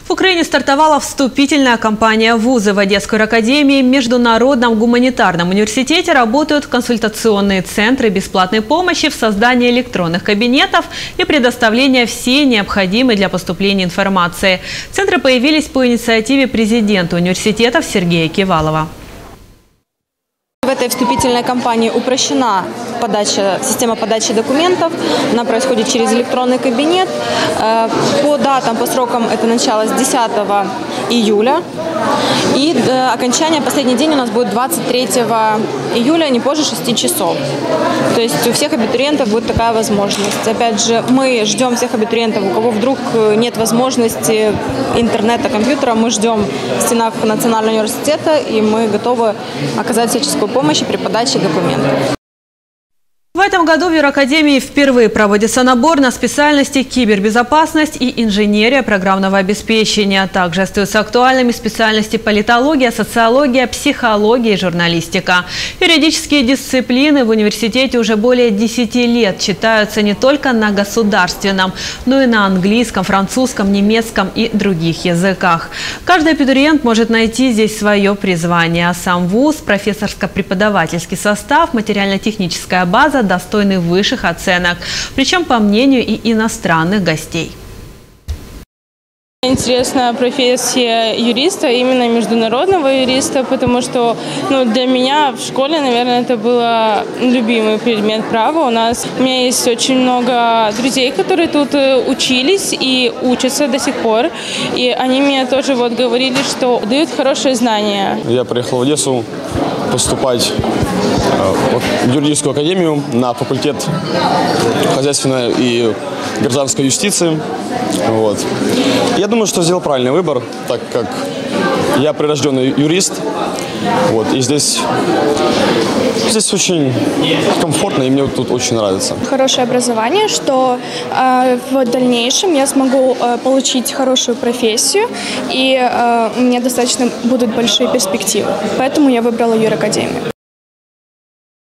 В Украине стартовала вступительная кампания в вузы. В Одесской академии, Международном гуманитарном университете работают консультационные центры бесплатной помощи в создании электронных кабинетов и предоставления всей необходимой для поступления информации. Центры появились по инициативе президента университетов Сергея Кивалова. В этой вступительной кампании упрощена система подачи документов. Она происходит через электронный кабинет. По датам, по срокам это начало с 10 июля. И окончание, последний день у нас будет 23 июля, не позже 6 часов. То есть у всех абитуриентов будет такая возможность. Опять же, мы ждем всех абитуриентов, у кого вдруг нет возможности интернета, компьютера, мы ждем в стенах Национального университета, и мы готовы оказать всяческую помощь при подаче документов. В этом году в Юракадемии впервые проводится набор на специальности кибербезопасность и инженерия программного обеспечения. Также остаются актуальными специальности политология, социология, психология и журналистика. Юридические дисциплины в университете уже более 10 лет читаются не только на государственном, но и на английском, французском, немецком и других языках. Каждый абитуриент может найти здесь свое призвание. А сам вуз, профессорско-преподавательский состав, материально-техническая база достойны высших оценок, причем по мнению и иностранных гостей. Интересна профессия юриста, именно международного юриста, потому что для меня в школе, наверное, это был любимый предмет права. У меня есть очень много друзей, которые тут учились и учатся до сих пор. И они мне тоже говорили, что дают хорошие знания. Я приехал в Одессу поступать в юридическую академию на факультет хозяйственной и гражданской юстиции. Я думаю, что сделал правильный выбор, так как я прирожденный юрист. И здесь очень комфортно, и мне тут очень нравится. Хорошее образование, что в дальнейшем я смогу получить хорошую профессию, и у меня достаточно будут большие перспективы. Поэтому я выбрала юракадемию.